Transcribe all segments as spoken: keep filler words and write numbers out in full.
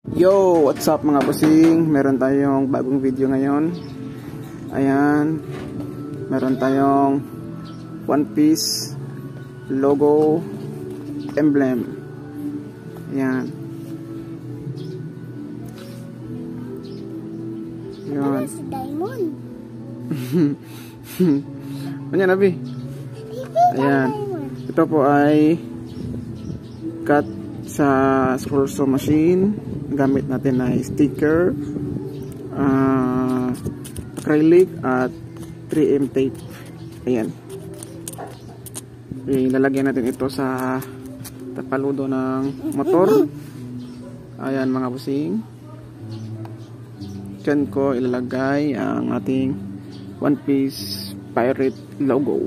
Yo, what's up mga bossing? Meron tayong bagong video ngayon. Ayan, meron tayong one piece logo emblem. Ayan. Ayan. Diamond. Ano nabi? Ayan. Ito po ay cut sa scroll saw machine. Gamit natin na sticker, uh, acrylic at three M tape. Ayan. Ilalagyan natin ito sa tapaludo ng motor. Ayan mga busing. Diyan ko ilalagay ang ating one piece pirate logo.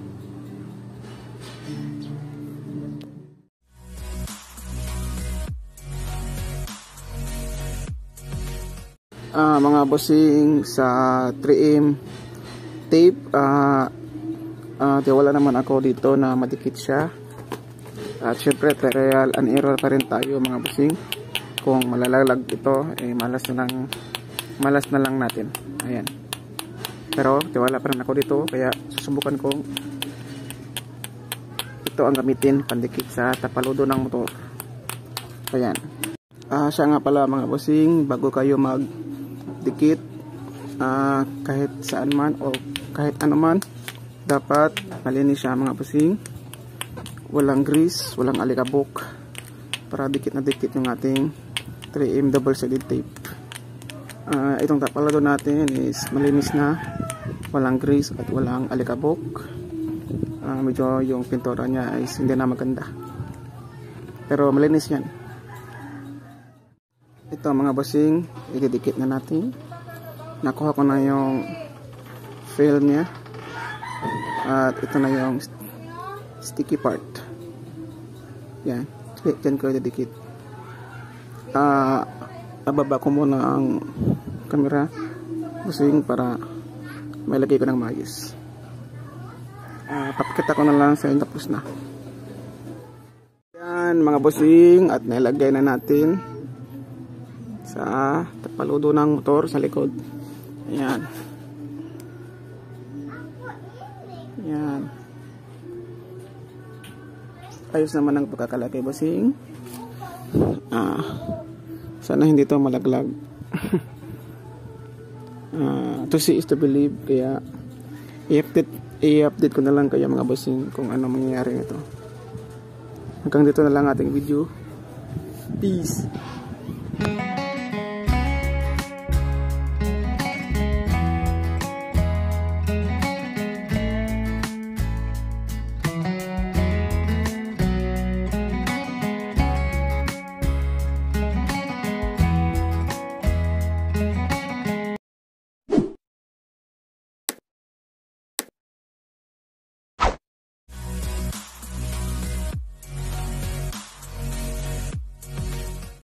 Uh, mga bossing sa three M tape, uh, uh, tiwala naman ako dito na madikit siya. At syempre trial and error pa rin tayo mga bossing. Kung malalalag ito, eh malas na lang, malas na lang natin. Ayan. Pero tiwala pa rin ako dito, kaya susubukan kong ito ang gamitin pandikit sa tapaludo ng motor. Ayan. Uh, siya nga pala mga bossing, bago kayo mag dikit uh, kahit saan man o kahit ano man, dapat malinis siya mga busing, walang grease, walang alikabok, para dikit na dikit yung ating three M double sided tape. Uh, itong tapalado natin is malinis na, walang grease at walang alikabok. Uh, medyo yung pintura niya is hindi na maganda, pero malinis yan. Ito mga bossing, ididikit na natin. Nakuha ko na yung film niya. At ito na yung sticky part. Yan. Diyan ko ididikit. Uh, ababa ko muna ang camera bossing para mailagay ko ng maayos. Uh, papakita ko na lang sa inyo tapos na. Yan mga bossing, at nailagay na natin sa tapaludo ng motor sa likod. Ayan. Ayan. Ayos naman ang pagkakalagay bossing. Ah, sana hindi to malaglag. ah, to see is to believe, kaya i-update i-update ko na lang kaya mga bossing kung ano mangyayari nito. Hanggang dito na lang ating video. Peace.